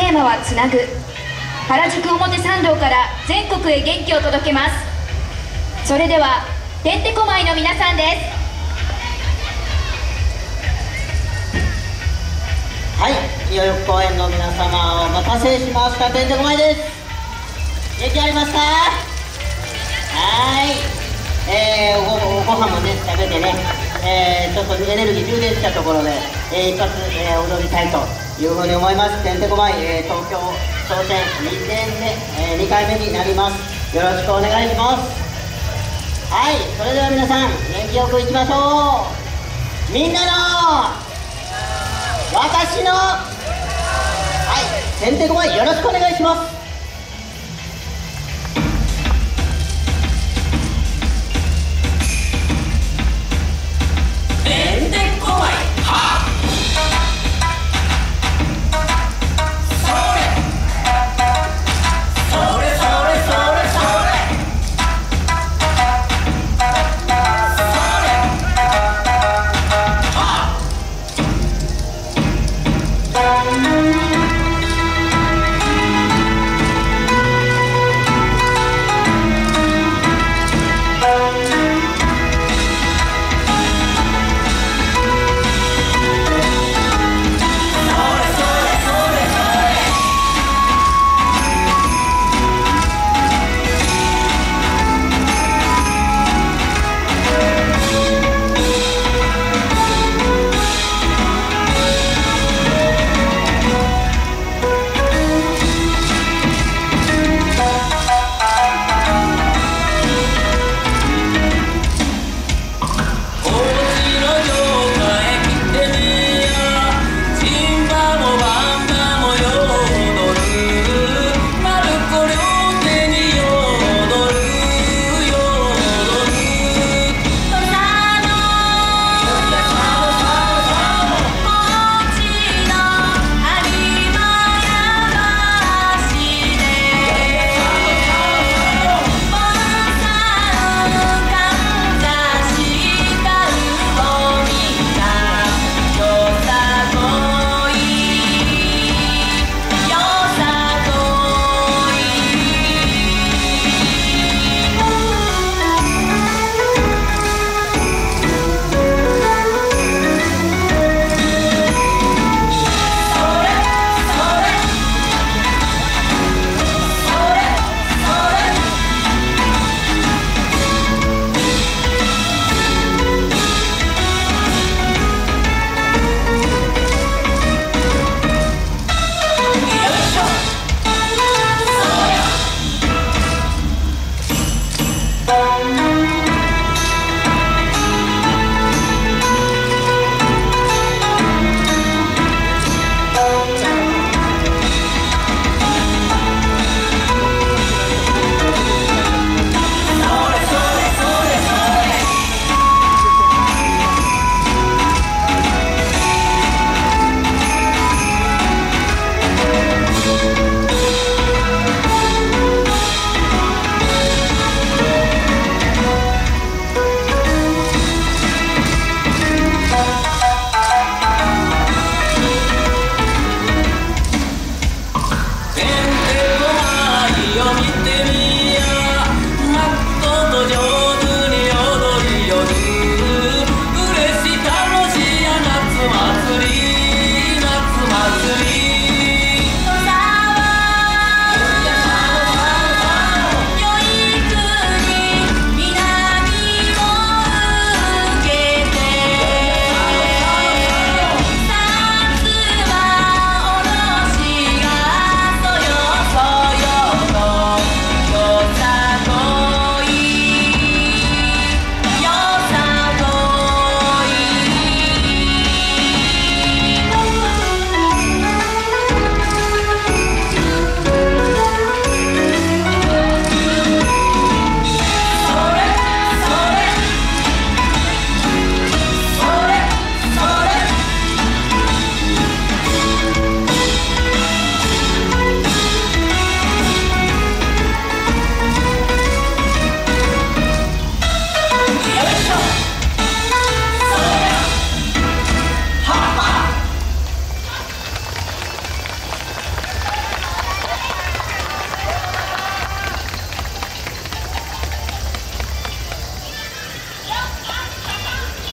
ーマはつなぐ。原宿表参道から全国へ元気を届けます。それではてんてこまいの皆さんです。 はい、代々木公園の皆様お待たせしました。てんてこまいです。元気ありますか？はい、ご飯もね食べてね、ちょっとエネルギー充電したところで、一発、踊りたいというふうに思います。てんてこまい、東京挑戦2回目になります。よろしくお願いします。はい、それでは皆さん元気よくいきましょう。みんなの私のてんてこまいよろしくお願いします。